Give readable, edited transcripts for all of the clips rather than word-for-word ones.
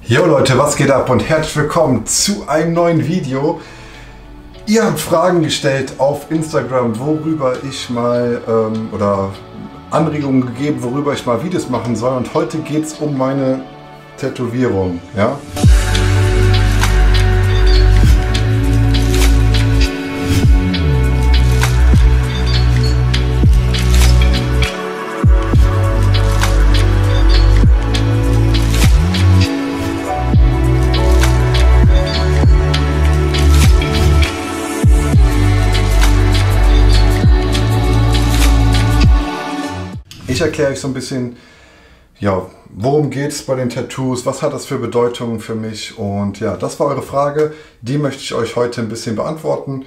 Jo Leute, was geht ab und herzlich willkommen zu einem neuen Video. Ihr habt Fragen gestellt auf Instagram, worüber ich mal oder Anregungen gegeben, worüber ich mal Videos machen soll, und heute geht es um meine Tätowierung, ja. Ich erkläre euch so ein bisschen, ja, worum geht es bei den Tattoos, was hat das für Bedeutungen für mich, und ja, das war eure Frage, die möchte ich euch heute ein bisschen beantworten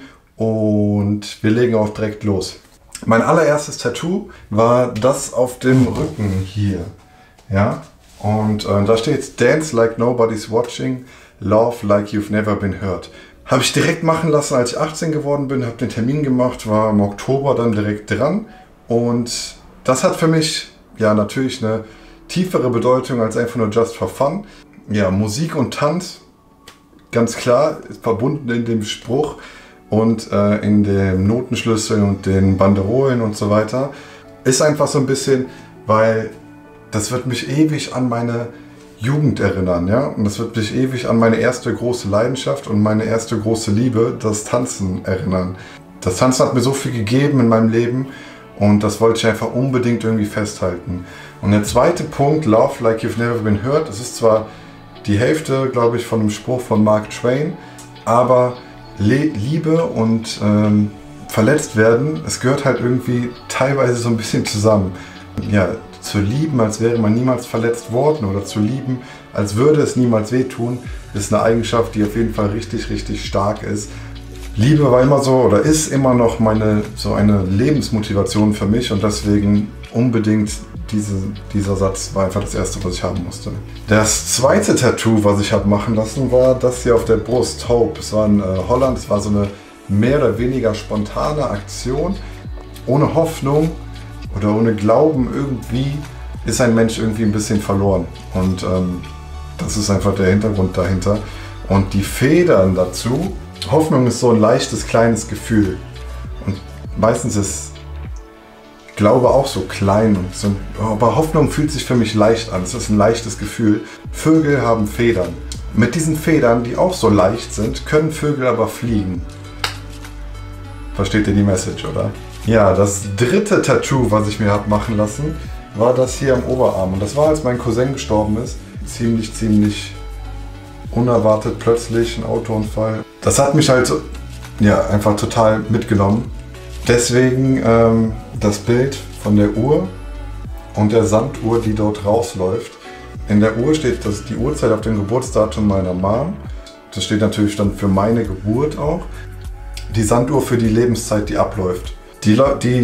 und wir legen auch direkt los. Mein allererstes Tattoo war das auf dem Rücken hier, ja, und da steht Dance like nobody's watching, love like you've never been hurt. Habe ich direkt machen lassen, als ich 18 geworden bin, habe den Termin gemacht, war im Oktober dann direkt dran, und das hat für mich ja natürlich eine tiefere Bedeutung als einfach nur just for fun. Ja, Musik und Tanz, ganz klar, ist verbunden in dem Spruch und in dem Notenschlüssel und den Banderolen und so weiter. Ist einfach so ein bisschen, weil das wird mich ewig an meine Jugend erinnern, ja. Und das wird mich ewig an meine erste große Leidenschaft und meine erste große Liebe, das Tanzen, erinnern. Das Tanzen hat mir so viel gegeben in meinem Leben. Und das wollte ich einfach unbedingt irgendwie festhalten. Und der zweite Punkt, Love like you've never been hurt, das ist zwar die Hälfte, glaube ich, von einem Spruch von Mark Twain, aber Liebe und verletzt werden, es gehört halt irgendwie teilweise so ein bisschen zusammen. Ja, zu lieben, als wäre man niemals verletzt worden, oder zu lieben, als würde es niemals wehtun, ist eine Eigenschaft, die auf jeden Fall richtig, richtig stark ist. Liebe war immer so oder ist immer noch so eine Lebensmotivation für mich, und deswegen unbedingt dieser Satz war einfach das erste, was ich haben musste. Das zweite Tattoo, was ich habe machen lassen, war das hier auf der Brust, Hope. Es war in Holland, es war so eine mehr oder weniger spontane Aktion. Ohne Hoffnung oder ohne Glauben irgendwie ist ein Mensch irgendwie ein bisschen verloren, und das ist einfach der Hintergrund dahinter. Und die Federn dazu, Hoffnung ist so ein leichtes, kleines Gefühl, und meistens ist Glaube auch so klein, und so, aber Hoffnung fühlt sich für mich leicht an, es ist ein leichtes Gefühl. Vögel haben Federn. Mit diesen Federn, die auch so leicht sind, können Vögel aber fliegen. Versteht ihr die Message, oder? Ja, das dritte Tattoo, was ich mir habe machen lassen, war das hier am Oberarm, und das war, als mein Cousin gestorben ist. Ziemlich unerwartet, plötzlich ein Autounfall. Das hat mich halt ja einfach total mitgenommen. Deswegen das Bild von der Uhr und der Sanduhr, die dort rausläuft. In der Uhr steht die Uhrzeit auf dem Geburtsdatum meiner Mom. Das steht natürlich dann für meine Geburt auch. Die Sanduhr für die Lebenszeit, die abläuft. Die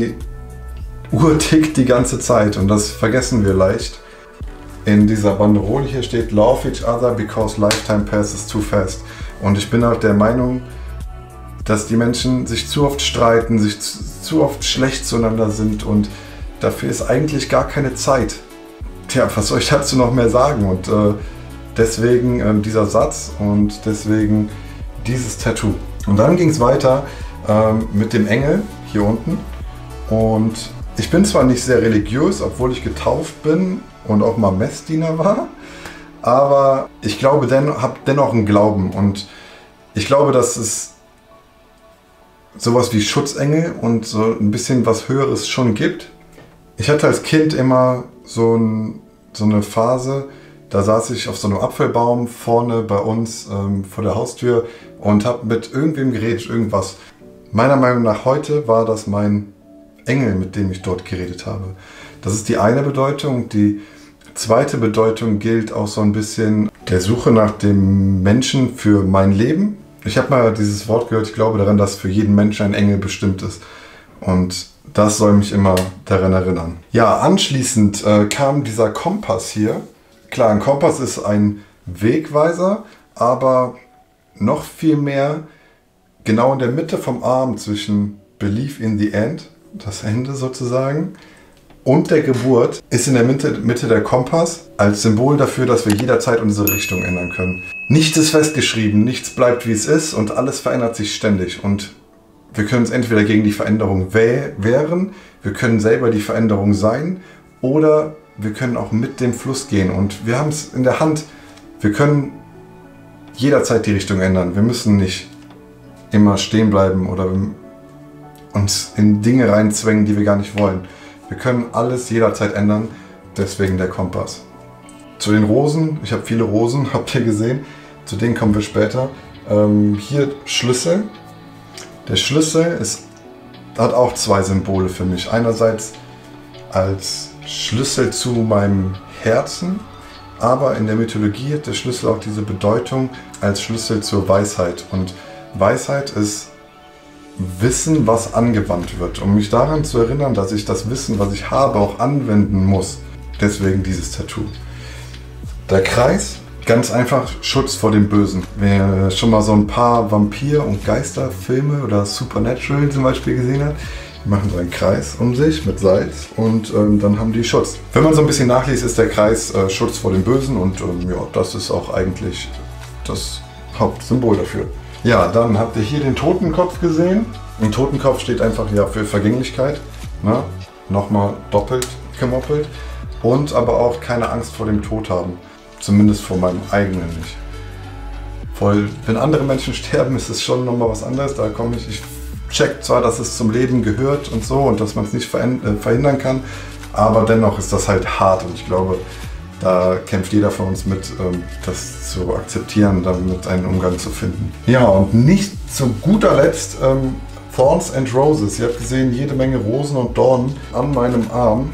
Uhr tickt die ganze Zeit, und das vergessen wir leicht. In dieser Banderole hier steht Love each other because lifetime passes too fast. Und ich bin halt der Meinung, dass die Menschen sich zu oft streiten, sich zu oft schlecht zueinander sind, und dafür ist eigentlich gar keine Zeit. Tja, was soll ich dazu noch mehr sagen? Und deswegen dieser Satz und deswegen dieses Tattoo. Und dann ging es weiter mit dem Engel hier unten. Und ich bin zwar nicht sehr religiös, obwohl ich getauft bin und auch mal Messdiener war, aber ich glaube, habe dennoch einen Glauben, und ich glaube, dass es sowas wie Schutzengel und so ein bisschen was Höheres schon gibt. Ich hatte als Kind immer so eine Phase, da saß ich auf so einem Apfelbaum vorne bei uns vor der Haustür und habe mit irgendwem geredet, irgendwas. Meiner Meinung nach heute war das mein Engel, mit dem ich dort geredet habe. Das ist die eine Bedeutung. Die zweite Bedeutung gilt auch so ein bisschen der Suche nach dem Menschen für mein Leben. Ich habe mal dieses Wort gehört, ich glaube daran, dass für jeden Menschen ein Engel bestimmt ist. Und das soll mich immer daran erinnern. Ja, anschließend kam dieser Kompass hier. Klar, ein Kompass ist ein Wegweiser, aber noch viel mehr genau in der Mitte vom Arm zwischen Believe in the End, das Ende sozusagen, und der Geburt ist in der Mitte der Kompass als Symbol dafür, dass wir jederzeit unsere Richtung ändern können. Nichts ist festgeschrieben, nichts bleibt wie es ist und alles verändert sich ständig. Und wir können uns entweder gegen die Veränderung wehren, wir können selber die Veränderung sein oder wir können auch mit dem Fluss gehen. Und wir haben es in der Hand, wir können jederzeit die Richtung ändern. Wir müssen nicht immer stehen bleiben oder uns in Dinge reinzwängen, die wir gar nicht wollen. Wir können alles jederzeit ändern, deswegen der Kompass. Zu den Rosen, ich habe viele Rosen, habt ihr gesehen, zu denen kommen wir später. Hier Schlüssel. Der Schlüssel hat auch zwei Symbole für mich. Einerseits als Schlüssel zu meinem Herzen, aber in der Mythologie hat der Schlüssel auch diese Bedeutung als Schlüssel zur Weisheit. Und Weisheit ist Wissen, was angewandt wird, um mich daran zu erinnern, dass ich das Wissen, was ich habe, auch anwenden muss. Deswegen dieses Tattoo. Der Kreis, ganz einfach Schutz vor dem Bösen. Wer schon mal so ein paar Vampir- und Geisterfilme oder Supernatural zum Beispiel gesehen hat, die machen so einen Kreis um sich mit Salz und dann haben die Schutz. Wenn man so ein bisschen nachliest, ist der Kreis Schutz vor dem Bösen und ja, das ist auch eigentlich das Hauptsymbol dafür. Ja, dann habt ihr hier den Totenkopf gesehen. Ein Totenkopf steht einfach ja für Vergänglichkeit. Ne? Nochmal doppelt gemoppelt. Und aber auch keine Angst vor dem Tod haben. Zumindest vor meinem eigenen nicht. Voll, wenn andere Menschen sterben, ist es schon nochmal was anderes. Da komme ich check zwar, dass es zum Leben gehört und so und dass man es nicht verhindern kann. Aber dennoch ist das halt hart und ich glaube, da kämpft jeder von uns mit, das zu akzeptieren, damit einen Umgang zu finden. Ja, und nicht zu guter Letzt Thorns and Roses. Ihr habt gesehen, jede Menge Rosen und Dornen an meinem Arm.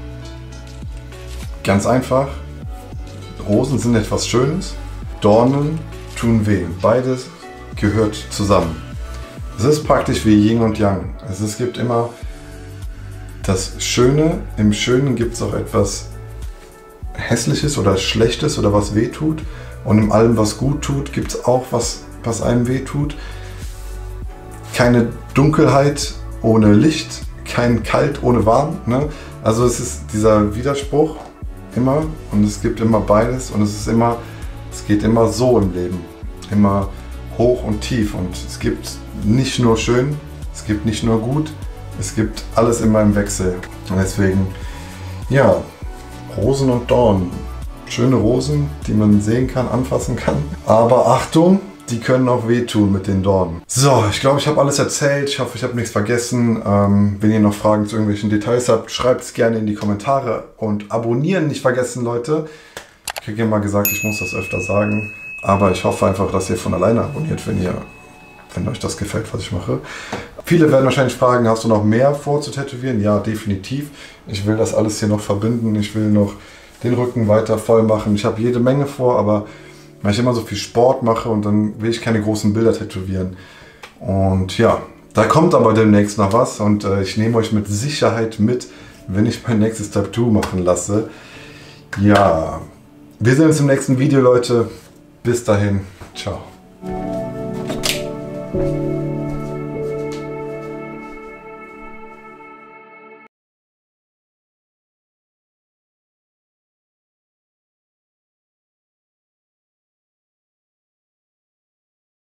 Ganz einfach, Rosen sind etwas Schönes, Dornen tun weh. Beides gehört zusammen. Es ist praktisch wie Yin und Yang. Es gibt immer das Schöne, im Schönen gibt es auch etwas Hässliches oder Schlechtes oder was weh tut. Und in allem, was gut tut, gibt es auch was einem weh tut. Keine Dunkelheit ohne Licht, kein Kalt ohne Warm. Ne? Also es ist dieser Widerspruch immer und es gibt immer beides und es geht immer so im Leben. Immer hoch und tief und es gibt nicht nur schön, es gibt nicht nur gut, es gibt alles immer im Wechsel. Und deswegen, ja, Rosen und Dornen. Schöne Rosen, die man sehen kann, anfassen kann. Aber Achtung, die können auch wehtun mit den Dornen. So, ich glaube, ich habe alles erzählt. Ich hoffe, ich habe nichts vergessen. Wenn ihr noch Fragen zu irgendwelchen Details habt, schreibt es gerne in die Kommentare. Und abonnieren nicht vergessen, Leute. Ich kriege immer gesagt, ich muss das öfter sagen. Aber ich hoffe einfach, dass ihr von alleine abonniert, wenn euch das gefällt, was ich mache. Viele werden wahrscheinlich fragen, hast du noch mehr vor zu tätowieren? Ja, definitiv. Ich will das alles hier noch verbinden. Ich will noch den Rücken weiter voll machen. Ich habe jede Menge vor, aber weil ich immer so viel Sport mache und dann will ich keine großen Bilder tätowieren. Und ja, da kommt aber demnächst noch was und ich nehme euch mit Sicherheit mit, wenn ich mein nächstes Tattoo machen lasse. Ja, wir sehen uns im nächsten Video, Leute. Bis dahin, ciao.